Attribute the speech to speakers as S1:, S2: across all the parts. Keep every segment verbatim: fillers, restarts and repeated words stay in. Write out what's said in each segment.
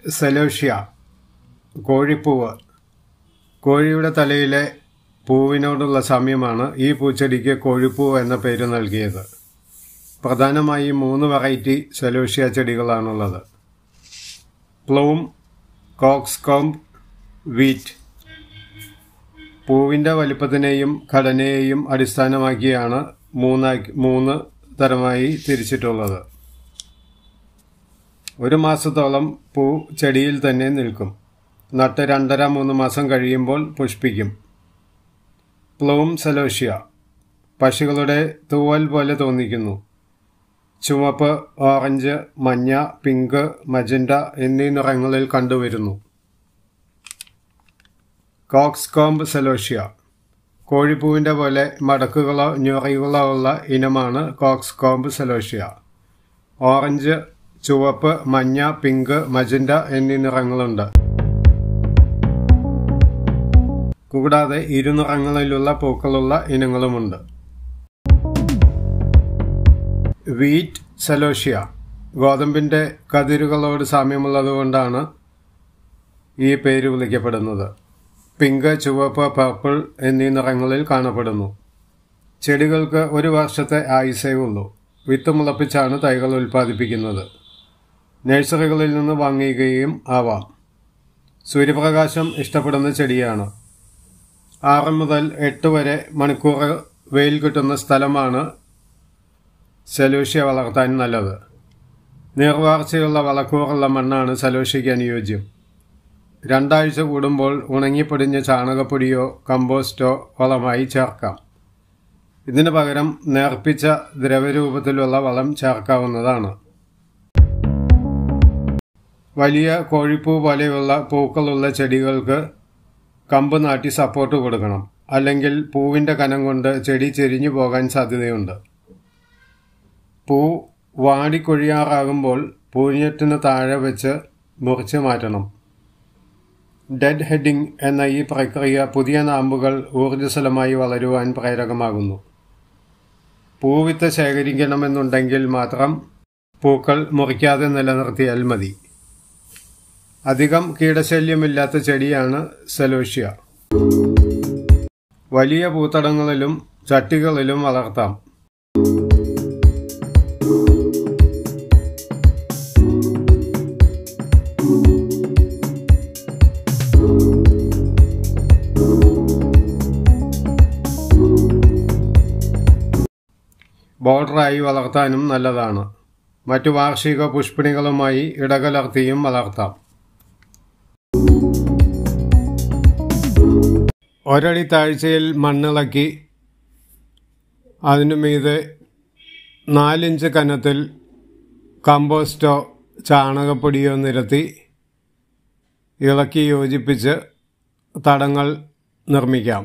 S1: Celosia കോഴിപ്പൂവ്. കോഴിയുടെ തലയിലെ പൂവിനോടുള്ള സാമ്യമാണ് ഈ പൂച്ചെടിക്ക് കോഴിപ്പൂവ് എന്ന പേര് നൽകിയത്. പ്രധാനമായും മൂന്ന് വെറൈറ്റി സെലോഷ്യ ചെടികളാണുള്ളത്: പ്ലൂം, കോക്സ്കോംബ്, വീറ്റ്. പൂവിൻ്റെ വലിപ്പത്തിനെയും ഘടനയെയും അടിസ്ഥാനമാക്കിയാണ് മൂന്നാക്കി മൂന്ന് തരമായി തിരിച്ചിട്ടുള്ളത്. ഒരു മാസത്തോളം പൂ ചെടിയിൽ തന്നെ നിൽക്കും. നട്ട് രണ്ടര മൂന്ന് മാസം കഴിയുമ്പോൾ പുഷ്പിക്കും. പ്ലൂം സെലോഷ്യ പക്ഷികളുടെ തൂവൽ പോലെ തോന്നിക്കുന്നു. ചുവപ്പ്, ഓറഞ്ച്, മഞ്ഞ, പിങ്ക്, മജന്റ എന്നീ നിറങ്ങളിൽ കണ്ടുവരുന്നു. കോക്സ്കോംബ് സെലോഷ്യ കോഴിപ്പൂവിൻ്റെ പോലെ മടക്കുകളോ ഞൊറികളോ ഉള്ള ഇനമാണ് കോക്സ്കോംബ് സെലോഷ്യ. ഓറഞ്ച്, ചുവപ്പ്, മഞ്ഞ, പിങ്ക്, മജന്റ എന്നീ നിറങ്ങളുണ്ട്. കൂടാതെ ഇരുനിറങ്ങളിലുള്ള പൂക്കളുള്ള ഇനങ്ങളുമുണ്ട്. വീറ്റ് സെലോഷ്യ ഗോതമ്പിൻ്റെ കതിരുകളോട് സാമ്യമുള്ളതുകൊണ്ടാണ് ഈ പേര് വിളിക്കപ്പെടുന്നത്. പിങ്ക്, ചുവപ്പ്, പർപ്പിൾ എന്നീ നിറങ്ങളിൽ കാണപ്പെടുന്നു. ചെടികൾക്ക് ഒരു വർഷത്തെ ആയുസ്സേ ഉള്ളൂ. വിത്ത് മുളപ്പിച്ചാണ് തൈകൾ ഉൽപ്പാദിപ്പിക്കുന്നത്. നഴ്സറികളിൽ നിന്ന് വാങ്ങിക്കുകയും ആവാം. സൂര്യപ്രകാശം ഇഷ്ടപ്പെടുന്ന ചെടിയാണ്. ആറ് മുതൽ എട്ട് വരെ മണിക്കൂർ വെയിൽ കിട്ടുന്ന സ്ഥലമാണ് സെലോഷ്യ വളർത്താൻ നല്ലത്. നീർവാർച്ചയുള്ള വളക്കൂറുള്ള മണ്ണാണ് സെലോഷ്യയ്ക്ക് അനുയോജ്യം. രണ്ടാഴ്ച കൂടുമ്പോൾ ഉണങ്ങിപ്പൊടിഞ്ഞ ചാണകപ്പൊടിയോ കമ്പോസ്റ്റോ വളമായി ചേർക്കാം. ഇതിനു പകരം നേർപ്പിച്ച ദ്രവരൂപത്തിലുള്ള വളം ചേർക്കാവുന്നതാണ്. വലിയ കോഴിപ്പൂ പോലെയുള്ള പൂക്കളുള്ള ചെടികൾക്ക് കമ്പ് നാട്ടി സപ്പോർട്ട് കൊടുക്കണം. അല്ലെങ്കിൽ പൂവിൻ്റെ കനം കൊണ്ട് ചെടി ചെരിഞ്ഞു പോകാൻ സാധ്യതയുണ്ട്. പൂ വാടിക്കൊഴിയാറാകുമ്പോൾ പൂഞ്ഞെട്ടിന് താഴെ വെച്ച് മുറിച്ച് മാറ്റണം. ഡെഡ് ഹെഡിംഗ് എന്ന ഈ പ്രക്രിയ പുതിയ നാമ്പുകൾ ഊർജ്ജസ്വലമായി വളരുവാൻ പ്രേരകമാകുന്നു. പൂവിത്ത് ശേഖരിക്കണമെന്നുണ്ടെങ്കിൽ മാത്രം പൂക്കൾ മുറിക്കാതെ നിലനിർത്തിയാൽ മതി. അധികം കീടശല്യമില്ലാത്ത ചെടിയാണ് സെലോഷ്യ. വലിയ പൂത്തടങ്ങളിലും ചട്ടികളിലും വളർത്താം. ബോർഡറായി വളർത്താനും നല്ലതാണ്. മറ്റു വാർഷിക പുഷ്പിണികളുമായി ഇടകലർത്തിയും വളർത്താം. ഒരടി താഴ്ചയിൽ മണ്ണിളക്കി അതിനു മീതെ നാലിഞ്ച് കനത്തിൽ കമ്പോസ്റ്റോ ചാണകപ്പൊടിയോ നിരത്തി ഇളക്കി യോജിപ്പിച്ച് തടങ്ങൾ നിർമ്മിക്കാം.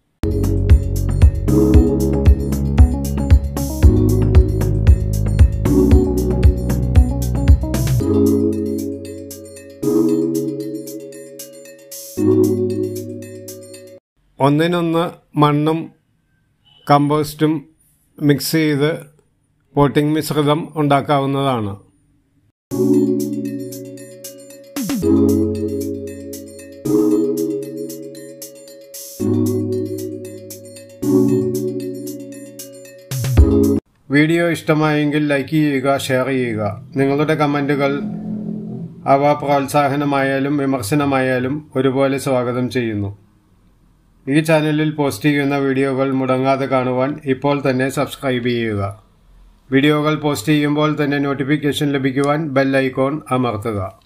S1: ഒന്നിനൊന്ന് മണ്ണും കമ്പോസ്റ്റും മിക്സ് ചെയ്ത് പോട്ടിംഗ് മിശ്രിതം ഉണ്ടാക്കാവുന്നതാണ്. വീഡിയോ ഇഷ്ടമായെങ്കിൽ ലൈക്ക് ചെയ്യുക, ഷെയർ ചെയ്യുക. നിങ്ങളുടെ കമൻറ്റുകൾ അവ പ്രോത്സാഹനമായാലും വിമർശനമായാലും ഒരുപോലെ സ്വാഗതം ചെയ്യുന്നു. ഈ ചാനലിൽ പോസ്റ്റ് ചെയ്യുന്ന വീഡിയോകൾ മുടങ്ങാതെ കാണുവാൻ ഇപ്പോൾ തന്നെ സബ്സ്ക്രൈബ് ചെയ്യുക. വീഡിയോകൾ പോസ്റ്റ് ചെയ്യുമ്പോൾ തന്നെ നോട്ടിഫിക്കേഷൻ ലഭിക്കുവാൻ ബെൽ ഐക്കോൺ അമർത്തുക.